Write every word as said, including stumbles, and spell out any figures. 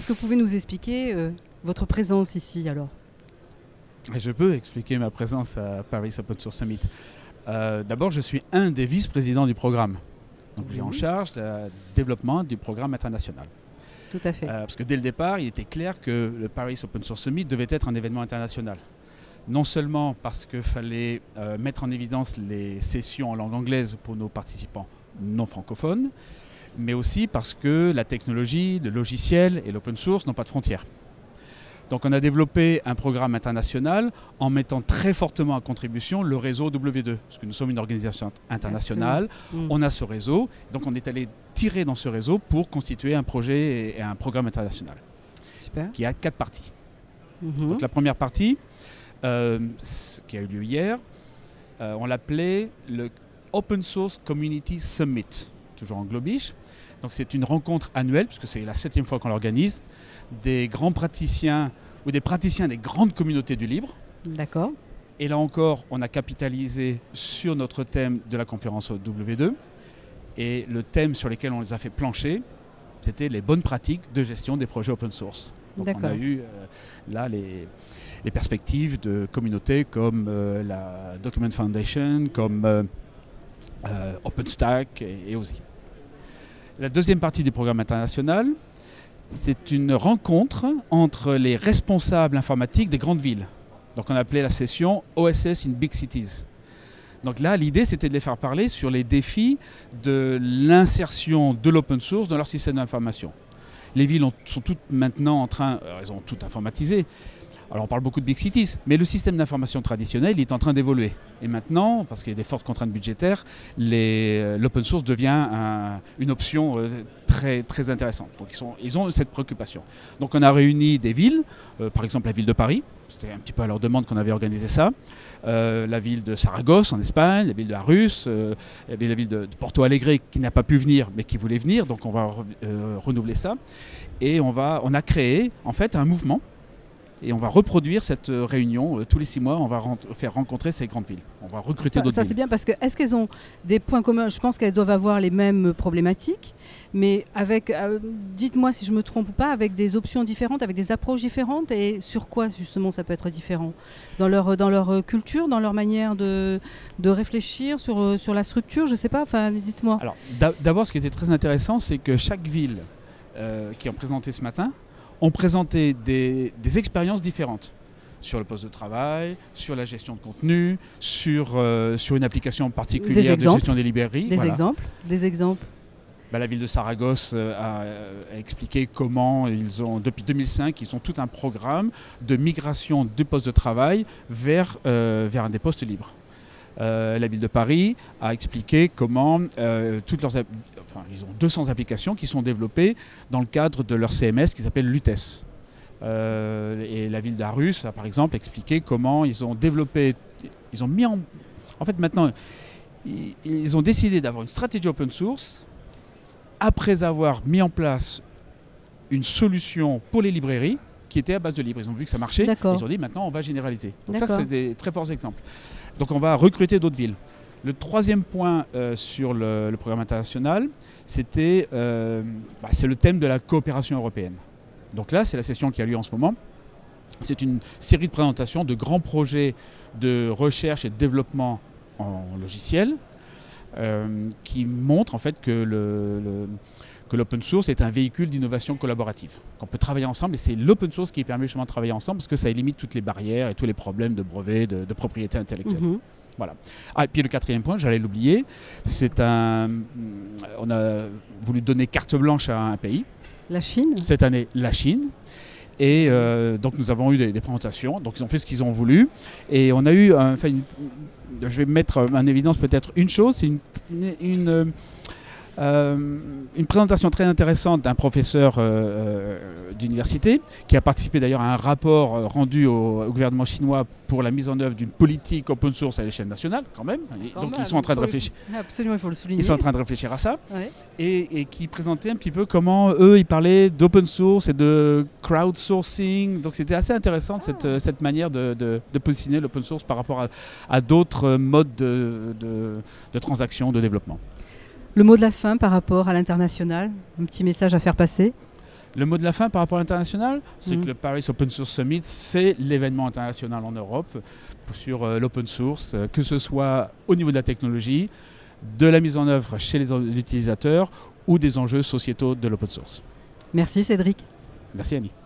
Est-ce que vous pouvez nous expliquer euh, votre présence ici alors? Je peux expliquer ma présence à Paris Open Source Summit. Euh, D'abord, je suis un des vice-présidents du programme. Donc, mmh. j'ai en charge le développement du programme international. Tout à fait. Euh, parce que dès le départ, il était clair que le Paris Open Source Summit devait être un événement international. Non seulement parce qu'il fallait euh, mettre en évidence les sessions en langue anglaise pour nos participants non francophones, mais aussi parce que la technologie, le logiciel et l'open source n'ont pas de frontières. Donc on a développé un programme international en mettant très fortement en contribution le réseau W deux, parce que nous sommes une organisation internationale, mmh. on a ce réseau, donc on est allé tirer dans ce réseau pour constituer un projet et un programme international. Super. Qui a quatre parties. Mmh. Donc la première partie, euh, qui a eu lieu hier, euh, on l'appelait le Open Source Community Summit, toujours en globish. Donc c'est une rencontre annuelle, puisque c'est la septième fois qu'on l'organise, des grands praticiens ou des praticiens des grandes communautés du libre. D'accord. Et là encore, on a capitalisé sur notre thème de la conférence W deux. Et le thème sur lequel on les a fait plancher, c'était les bonnes pratiques de gestion des projets open source. Donc on a eu euh, là les, les perspectives de communautés comme euh, la Document Foundation, comme euh, euh, OpenStack et, et O S I. La deuxième partie du programme international, c'est une rencontre entre les responsables informatiques des grandes villes. Donc on a appelé la session O S S in Big Cities. Donc là, l'idée, c'était de les faire parler sur les défis de l'insertion de l'open source dans leur système d'information. Les villes ont, sont toutes maintenant en train, elles ont tout informatisé. Alors on parle beaucoup de big cities, mais le système d'information traditionnel il est en train d'évoluer. Et maintenant, parce qu'il y a des fortes contraintes budgétaires, l'open source devient un, une option euh, très, très intéressante. Donc ils, sont, ils ont cette préoccupation. Donc on a réuni des villes, euh, par exemple la ville de Paris, c'était un petit peu à leur demande qu'on avait organisé ça, euh, la ville de Saragosse en Espagne, la ville de Arus, euh, la ville de, de Porto Alegre qui n'a pas pu venir mais qui voulait venir, donc on va re, euh, renouveler ça. Et on, va, on a créé en fait un mouvement. Et on va reproduire cette réunion euh, tous les six mois, on va ren faire rencontrer ces grandes villes. On va recruter d'autres villes. Ça c'est bien parce que, est-ce qu'elles ont des points communs? Je pense qu'elles doivent avoir les mêmes problématiques, mais avec, euh, dites-moi si je me trompe ou pas, avec des options différentes, avec des approches différentes, et sur quoi justement ça peut être différent? Dans leur, dans leur culture, dans leur manière de, de réfléchir, sur, sur la structure, je ne sais pas, enfin dites-moi. Alors d'abord ce qui était très intéressant, c'est que chaque ville euh, qui ont présenté ce matin, ont présenté des, des expériences différentes sur le poste de travail, sur la gestion de contenu, sur, euh, sur une application particulière de gestion des librairies. Des voilà. exemples, des exemples. Bah, la ville de Saragosse euh, a, a expliqué comment ils ont, depuis deux mille cinq, ils ont tout un programme de migration du poste de travail vers, euh, vers des postes libres. Euh, la ville de Paris a expliqué comment euh, toutes leurs, enfin, ils ont deux cents applications qui sont développées dans le cadre de leur C M S qui s'appelle L U T E S. Euh, et la ville d'Arus a par exemple expliqué comment ils ont développé, ils ont mis en, en fait maintenant, ils, ils ont décidé d'avoir une stratégie open source après avoir mis en place une solution pour les librairies qui était à base de livres. Ils ont vu que ça marchait, ils ont dit maintenant on va généraliser. Donc ça c'est des très forts exemples. Donc on va recruter d'autres villes. Le troisième point euh, sur le, le programme international, c'était euh, bah, c'est le thème de la coopération européenne. Donc là, c'est la session qui a lieu en ce moment. C'est une série de présentations de grands projets de recherche et de développement en logiciel euh, qui montrent en fait que le, le que l'open source est un véhicule d'innovation collaborative, qu'on peut travailler ensemble, et c'est l'open source qui permet justement de travailler ensemble parce que ça élimine toutes les barrières et tous les problèmes de brevets, de, de propriété intellectuelle. Mm-hmm. Voilà. Ah, et puis le quatrième point, j'allais l'oublier, c'est un... On a voulu donner carte blanche à un pays. La Chine. Cette année, la Chine. Et euh, donc nous avons eu des, des présentations, donc ils ont fait ce qu'ils ont voulu. Et on a eu, euh, enfin, une, je vais mettre en évidence peut-être une chose, c'est une... une, une Euh, une présentation très intéressante d'un professeur euh, d'université qui a participé d'ailleurs à un rapport euh, rendu au, au gouvernement chinois pour la mise en œuvre d'une politique open source à l'échelle nationale quand même. Quand Donc même, ils sont en train de réfléchir. Absolument, il faut le souligner. Ils sont en train de réfléchir à ça. Ouais. Et, et qui présentait un petit peu comment eux ils parlaient d'open source et de crowdsourcing. Donc c'était assez intéressant ah. cette, cette manière de, de, de positionner l'open source par rapport à, à d'autres modes de, de, de transaction, de développement. Le mot de la fin par rapport à l'international, un petit message à faire passer? Le mot de la fin par rapport à l'international, c'est Mmh. que le Paris Open Source Summit, c'est l'événement international en Europe sur euh, l'open source, euh, que ce soit au niveau de la technologie, de la mise en œuvre chez les utilisateurs ou des enjeux sociétaux de l'open source. Merci Cédric. Merci Annie.